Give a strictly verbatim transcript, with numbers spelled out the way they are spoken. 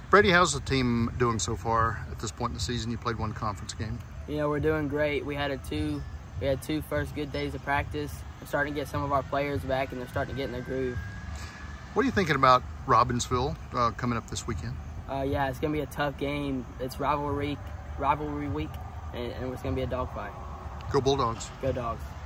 Brady, how's the team doing so far at this point in the season? You played one conference game. You know, we're doing great. We had a two, we had two first good days of practice. We're starting to get some of our players back, and they're starting to get in their groove. What are you thinking about Robbinsville uh, coming up this weekend? Uh, yeah, it's going to be a tough game. It's rivalry, rivalry week, and, and it's going to be a dogfight. Go Bulldogs. Go Dogs.